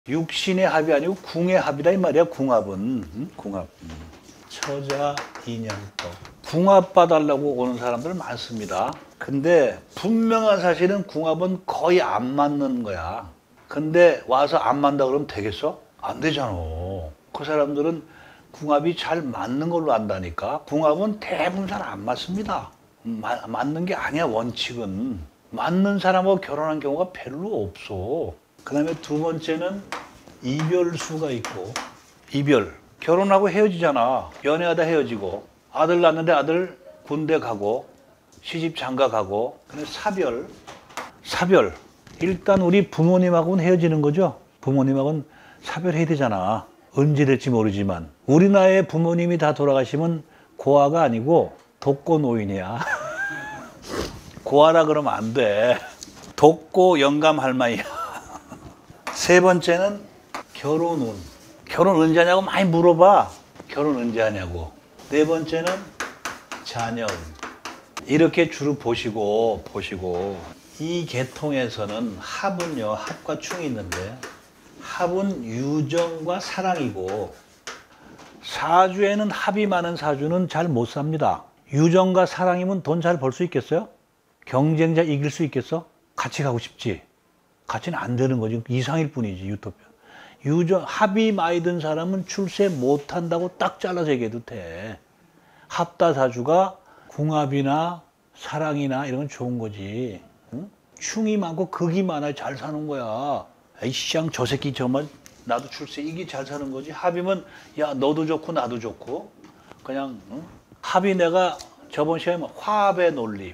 육신의 합이 아니고 궁의 합이다 이 말이야. 궁합은. 궁합. 처자 인연법. 궁합 봐달라고 오는 사람들 많습니다. 근데 분명한 사실은 궁합은 거의 안 맞는 거야. 근데 와서 안 맞는다 그러면 되겠어? 안 되잖아. 그 사람들은 궁합이 잘 맞는 걸로 안다니까. 궁합은 대부분 잘 안 맞습니다. 맞는 게 아니야. 원칙은. 맞는 사람하고 결혼한 경우가 별로 없어. 그 다음에 두 번째는 이별수가 있고. 이별. 결혼하고 헤어지잖아. 연애하다 헤어지고. 아들 낳는데 아들 군대 가고 시집 장가 가고. 근데 사별. 사별. 일단 우리 부모님하고는 헤어지는 거죠. 부모님하고는 사별해야 되잖아. 언제 될지 모르지만. 우리 나이에 부모님이 다 돌아가시면 고아가 아니고 독거노인이야. 고아라 그러면 안 돼. 독고 영감 할머니야. 세 번째는 결혼운. 결혼 언제 하냐고 많이 물어봐. 결혼 언제 하냐고. 네 번째는 자녀운. 이렇게 주로 보시고 이 계통에서는 합은요. 합과 충이 있는데 합은 유정과 사랑이고 사주에는 합이 많은 사주는 잘 못 삽니다. 유정과 사랑이면 돈 잘 벌 수 있겠어요? 경쟁자 이길 수 있겠어? 같이 가고 싶지. 같이는 안 되는 거지. 이상일 뿐이지. 유토피아. 유정, 합이 많이 든 사람은 출세 못한다고 딱 잘라서 얘기해도 돼. 합다사주가 궁합이나 사랑이나 이런 건 좋은 거지. 응? 충이 많고 극이 많아야 잘 사는 거야. 에이 시장 저 새끼 정말 나도 출세 이게 잘 사는 거지. 합이면 야 너도 좋고 나도 좋고 그냥 응? 합이 내가 저번 시간에 화합의 논리.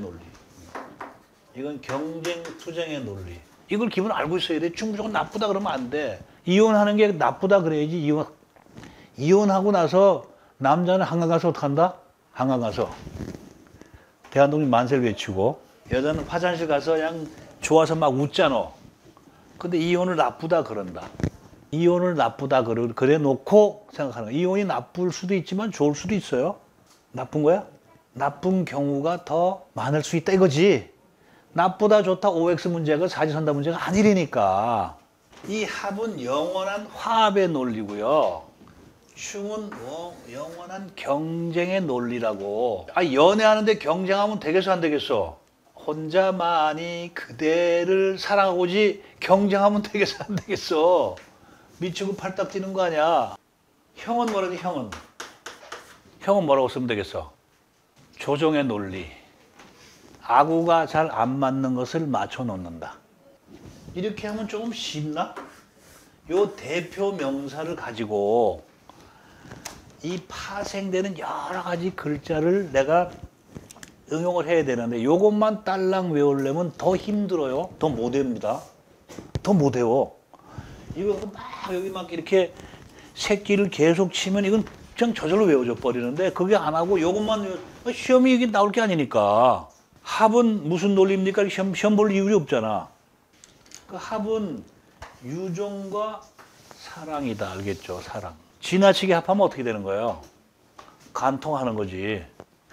이건 경쟁 투쟁의 논리. 이걸 기본 알고 있어야 돼. 무조건 나쁘다 그러면 안 돼. 이혼하는 게 나쁘다 그래야지. 이혼하고 나서 남자는 한강 가서 어떡한다? 한강 가서 대한독립 만세를 외치고 여자는 화장실 가서 그냥 좋아서 막 웃잖아. 근데 이혼을 나쁘다 그런다. 이혼을 나쁘다 그래 놓고 생각하는 거야. 이혼이 나쁠 수도 있지만 좋을 수도 있어요. 나쁜 거야? 나쁜 경우가 더 많을 수 있다 이거지. 나쁘다 좋다 OX 문제가 사지선다 문제가 아니라니까. 이 합은 영원한 화합의 논리고요. 충은 영원한 경쟁의 논리라고. 연애하는데 경쟁하면 되겠어 안 되겠어? 혼자만이 그대를 사랑하고지 경쟁하면 되겠어 안 되겠어? 미치고 팔딱 뛰는 거 아니야. 형은 뭐라지 형은? 형은 뭐라고 쓰면 되겠어? 조정의 논리. 아구가 잘 안 맞는 것을 맞춰 놓는다. 이렇게 하면 조금 쉽나? 요 대표 명사를 가지고 이 파생되는 여러 가지 글자를 내가 응용을 해야 되는데 요것만 딸랑 외우려면 더 힘들어요. 더 못 외웁니다. 더 못 외워. 이거 막 여기 막 이렇게 새끼를 계속 치면 이건 그냥 저절로 외워져 버리는데 그게 안 하고 요것만 시험이 이게 나올 게 아니니까. 합은 무슨 논리입니까? 시험 볼 이유가 없잖아. 그 합은 유종과 사랑이다. 알겠죠? 사랑. 지나치게 합하면 어떻게 되는 거예요? 간통하는 거지.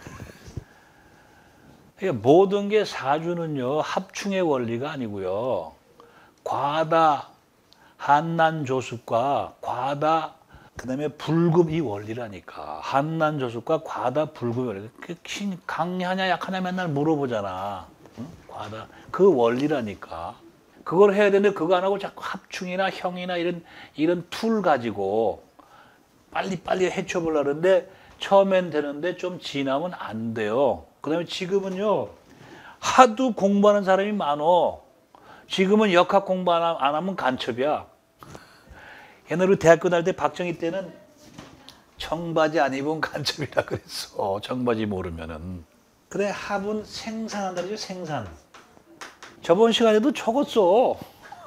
그러니까 모든 게 사주는요. 합충의 원리가 아니고요. 과다 한난조습과 과다 그다음에 불급 이 원리라니까. 한난조습과 과다 불급이 원리. 강하냐 약하냐 맨날 물어보잖아. 응? 과다 그 원리라니까. 그걸 해야 되는데 그거 안 하고 자꾸 합충이나 형이나 이런 툴 가지고 빨리 해쳐보려고 하는데 처음엔 되는데 좀 지나면 안 돼요. 그다음에 지금은요. 하도 공부하는 사람이 많어. 지금은 역학 공부 안 하면 간첩이야. 옛날에 대학교 다닐 때 박정희 때는 청바지 안 입으면 간첩이라 그랬어. 청바지 모르면은. 그래 합은 생산한다는 거죠. 생산. 저번 시간에도 적었어.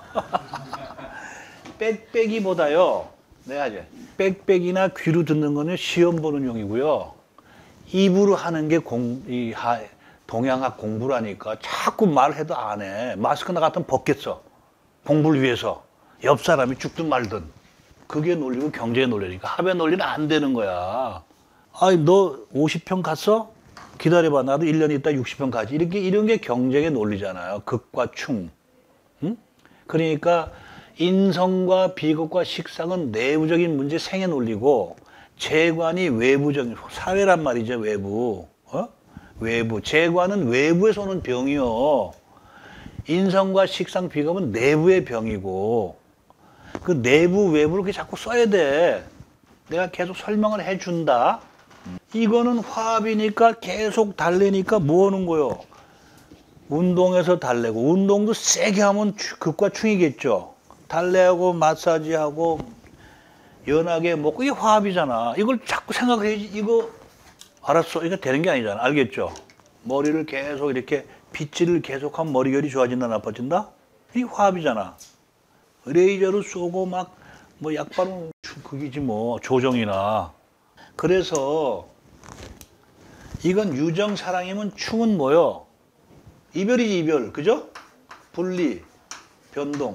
빽빽이보다요. 내가 이제 빽빽이나 귀로 듣는 거는 시험 보는 용이고요. 입으로 하는 게 동양학 공부라니까. 자꾸 말해도 안 해. 마스크 나갔으면 벗겠어. 공부를 위해서. 옆 사람이 죽든 말든. 그게 논리고 경제의 논리니까. 합의 논리는 안 되는 거야. 너 50평 갔어? 기다려봐. 나도 1년 있다 60평 가지. 이런 게 경쟁의 논리잖아요. 극과 충. 응? 그러니까 인성과 비겁과 식상은 내부적인 문제 생애 논리고 재관이 외부적인 사회란 말이죠. 외부. 외부. 재관은 외부에서 오는 병이요. 인성과 식상 비겁은 내부의 병이고 그 내부 외부를 그렇게 자꾸 써야 돼. 내가 계속 설명을 해준다. 이거는 화합이니까 계속 달래니까 뭐 하는 거요? 운동해서 달래고 운동도 세게 하면 극과 충이겠죠. 달래하고 마사지하고 연하게 먹고 이게 화합이잖아. 이걸 자꾸 생각해야지. 이거 알았어. 이거 되는 게 아니잖아. 알겠죠? 머리를 계속 이렇게 빗질을 계속하면 머리결이 좋아진다 나빠진다? 이게 화합이잖아. 레이저를 쏘고 막 뭐 약발은 그기지 뭐 조정이나. 그래서 이건 유정 사랑이면 충은 뭐요? 이별이지 이별. 그죠? 분리, 변동.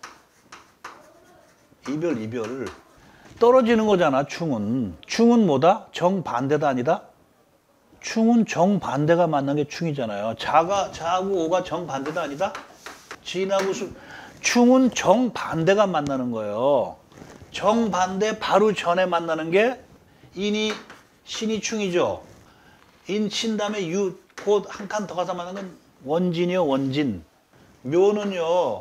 이별. 떨어지는 거잖아, 충은. 충은 뭐다? 정반대다 아니다? 충은 정반대가 만난 게 충이잖아요. 자하고 오가 정반대다 아니다? 진하고 충은 정반대가 만나는 거예요. 정반대 바로 전에 만나는 게 신이 충이죠. 인, 신 다음에 유, 곧 한 칸 더 가서 만나는 건 원진이요, 원진. 묘는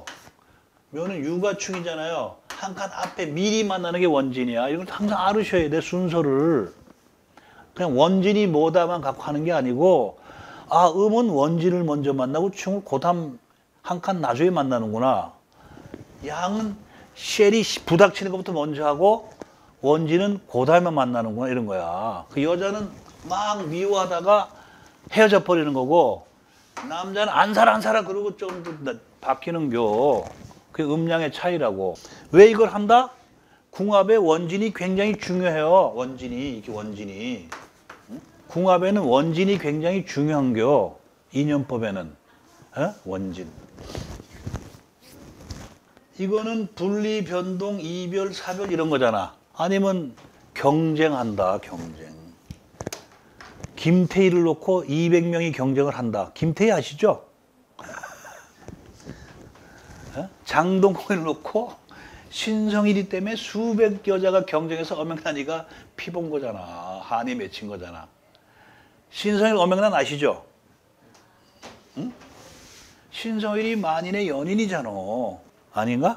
유가 충이잖아요. 한 칸 앞에 미리 만나는 게 원진이야. 이걸 항상 알으셔야 돼, 순서를. 그냥 원진이 뭐다만 갖고 하는 게 아니고, 음은 원진을 먼저 만나고 충을 고담 한 칸 나중에 만나는구나. 양은 쉘이 부닥치는 것부터 먼저 하고, 원진은 고담에 만나는구나, 이런 거야. 그 여자는 막 미워하다가 헤어져 버리는 거고, 남자는 안 살아 그러고 좀 더 바뀌는 겨. 그게 음양의 차이라고. 왜 이걸 한다? 궁합의 원진이 굉장히 중요해요. 원진이. 궁합에는 원진이 굉장히 중요한 겨. 인연법에는. 원진. 이거는 분리, 변동, 이별, 사별 이런 거잖아. 아니면 경쟁한다, 경쟁. 김태희를 놓고 200명이 경쟁을 한다. 김태희 아시죠? 장동건을 놓고 신성일이 때문에 수백 여자가 경쟁해서 엄영란이가 피본 거잖아. 한이 맺힌 거잖아. 신성일 엄영란 아시죠? 응? 신성일이 만인의 연인이잖아. 아닌가?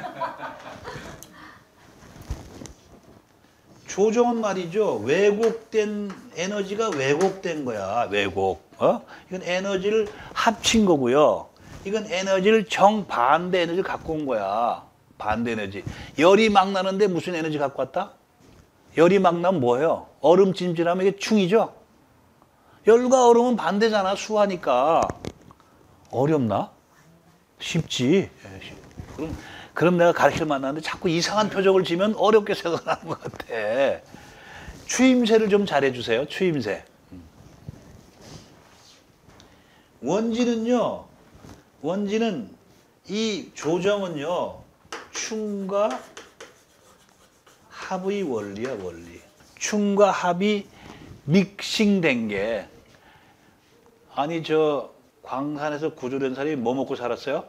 조정은 말이죠. 왜곡된 에너지가 왜곡된 거야. 왜곡. 이건 에너지를 합친 거고요. 이건 에너지를 정반대 에너지를 갖고 온 거야. 반대 에너지. 열이 막 나는데 무슨 에너지 갖고 왔다? 열이 막 나면 뭐예요? 얼음 찜질하면 이게 충이죠? 열과 얼음은 반대잖아. 수하니까. 어렵나? 쉽지. 그럼 내가 가르칠 만나는데 자꾸 이상한 표정을 지면 어렵게 생각하는 것 같아. 추임새를 좀 잘해주세요. 추임새. 원진은 이 조정은요. 충과 합의 원리야, 원리. 충과 합이 믹싱된 게 아니 광산에서 구조된 사람이 뭐 먹고 살았어요?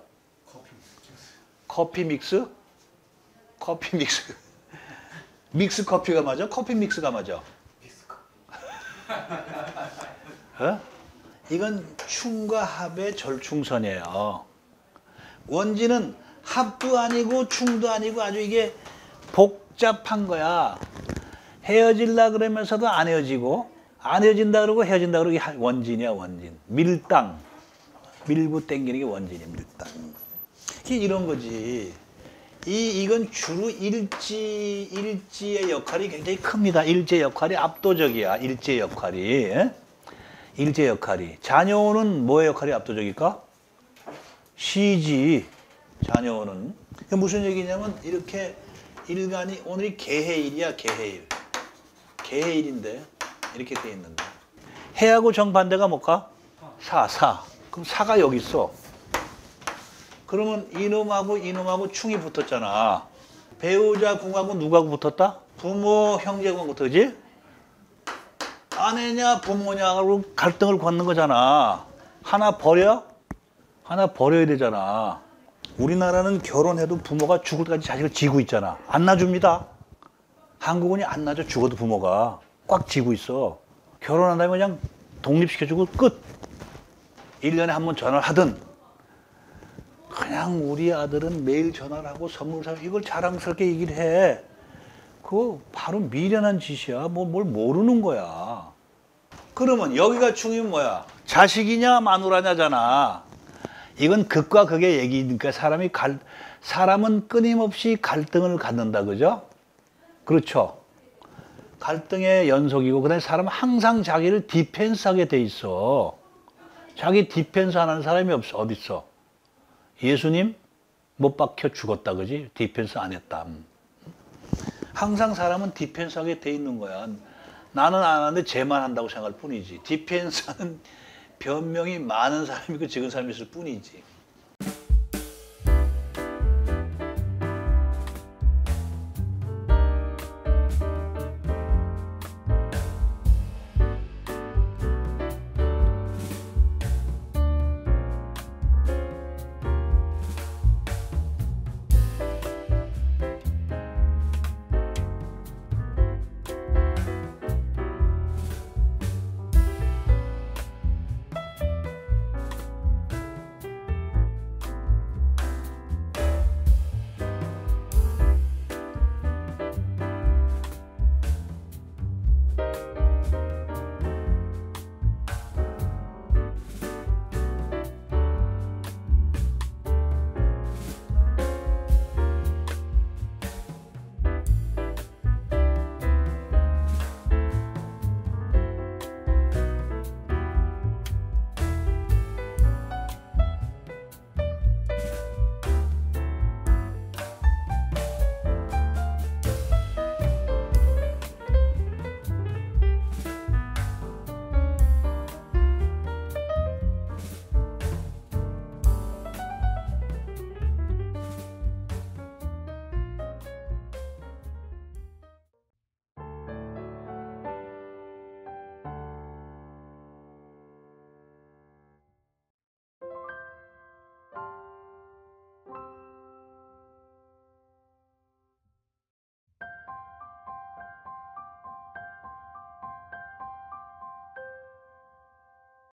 커피 믹스? 커피 믹스. 믹스 커피가 맞아? 커피 믹스가 맞아? 이건 충과 합의 절충선이에요. 원진은 합도 아니고 충도 아니고 아주 이게 복잡한 거야. 헤어질라 그러면서도 안 헤어지고 안 헤어진다 그러고 헤어진다 그러고 이게 원진이야, 원진. 밀고 땡기는 게 원진이야, 밀당. 이런 거지. 이건 주로 일지의 역할이 굉장히 큽니다. 일지의 역할이 압도적이야. 일지의 역할이. 자녀는 뭐의 역할이 압도적일까? 시지. 자녀는. 무슨 얘기냐면 이렇게 일간이 오늘이 개해일이야. 개해일인데 이렇게 돼 있는데 해하고 정반대가 뭘까? 사. 그럼 사가 여기 있어. 그러면 이놈하고 충이 붙었잖아. 배우자 궁하고 누구하고 붙었다? 부모, 형제하고 붙었지? 그지? 아내냐 부모냐로 갈등을 걷는 거잖아. 하나 버려야 되잖아. 우리나라는 결혼해도 부모가 죽을 때까지 자식을 지고 있잖아. 안 놔줍니다. 한국은 안 놔줘. 죽어도 부모가 꽉 지고 있어. 결혼한 다음에 그냥 독립시켜주고 끝. 1년에 한 번 전화를 하든 그냥 우리 아들은 매일 전화를 하고 선물 사 이걸 자랑스럽게 얘기를 해. 그거 바로 미련한 짓이야. 뭘 모르는 거야. 그러면 여기가 중요한 뭐야? 자식이냐 마누라냐잖아. 이건 극과 극의 얘기니까 사람은 끊임없이 갈등을 갖는다. 그죠? 그렇죠? 갈등의 연속이고 그다음에 사람은 항상 자기를 디펜스하게 돼 있어. 자기 디펜스 안 하는 사람이 없어. 어디 있어? 예수님 못 박혀 죽었다. 그지? 디펜스 안 했다. 항상 사람은 디펜스하게 돼 있는 거야. 나는 안 하는데 쟤만 한다고 생각할 뿐이지. 디펜스하는 변명이 많은 사람이고 적은 사람이 있을 뿐이지.